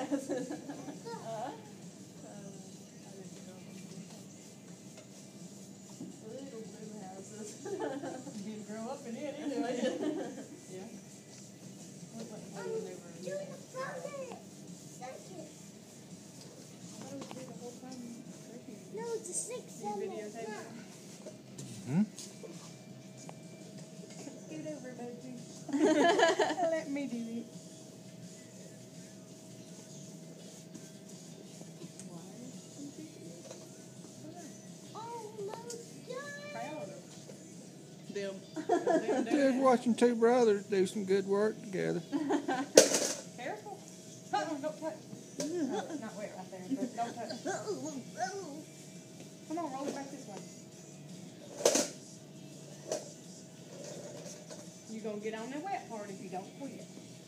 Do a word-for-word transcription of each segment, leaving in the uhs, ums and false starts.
houses. Uh, Little blue houses. you didn't grow up in it anyway. Yeah. What, what, what I'm when they were in doing there? the project. Second. I thought it was the whole time. No, it's a six, You seven, videotape nine. it? Hmm? Scoot over, Boji. Let me do it. Almost done. Proud of Them. them. Just watching two brothers do some good work together. Careful. Uh-uh, don't touch. No, it's not wet right there, but don't touch. Oh, oh. Come on, roll it back this way. You're going to get on the wet part if you don't quit.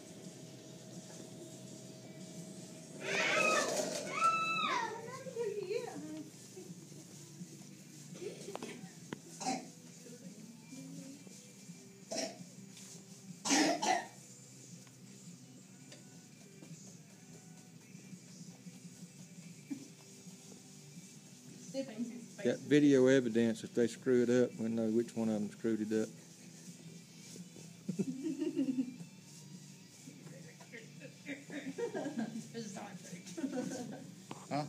Got video evidence if they screw it up, we know which one of them screwed it up. Huh?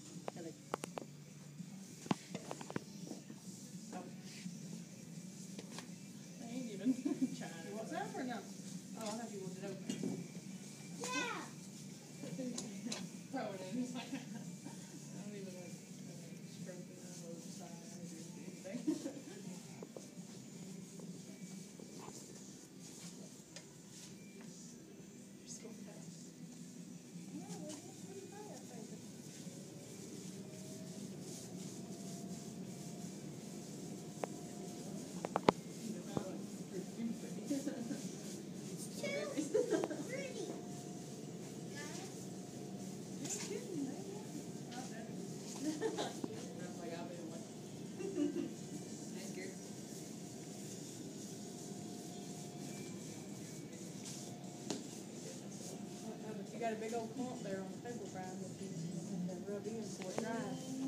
I ain't even trying. You want some or no? Oh, I thought you wanted it open. Yeah. Throw it in. It's like, I don't even like uh, stroking on the side or anything. You're so fast. Pretty. You got a big old clump there on the table, Brian, that you have to rub in so it dries.